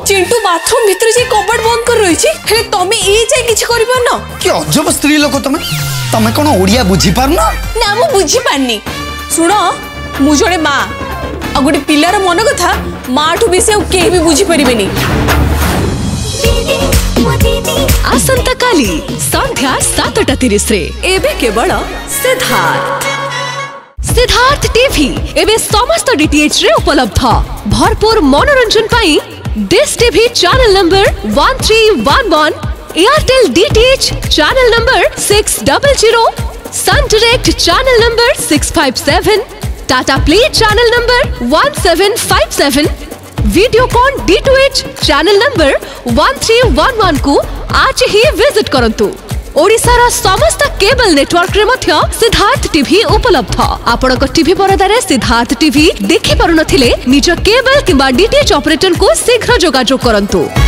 Chintu bathroom भीतर जे cupboard बंद कर रही छी हेले तमे ए जाय किछ करिबो न कि अजब स्त्री लोक तमे कोन ओडिया बुझी पार ना मु बुझी पारनी सुनो मु जड़े माँ आ गोटे पिलार मन कथा माँ ठू बेसी के भी बुझी परिबेनी। आसंता काली संध्या 7:30 रे एबे केवल सिद्धार्थ टीवी एबे समस्त डीटीएच रे उपलब्ध। भरपूर मनोरंजन पाई Dish TV channel number 1311, Airtel DTH channel number 600, Sun Direct channel number 657, Tata play channel number 1757, Videocon D2H channel number 1311 को आज ही विजिट करंतु। ओडिसार समस्त केबल नेटवर्क रे मध्य सिद्धार्थ टीवी उपलब्ध। आपनक टीवी परदारे सिद्धार्थ टीवी देखि पारुनथिले निज केबल किबा डीटीएच ऑपरेटर को शीघ्र जोगाजोग करंतु।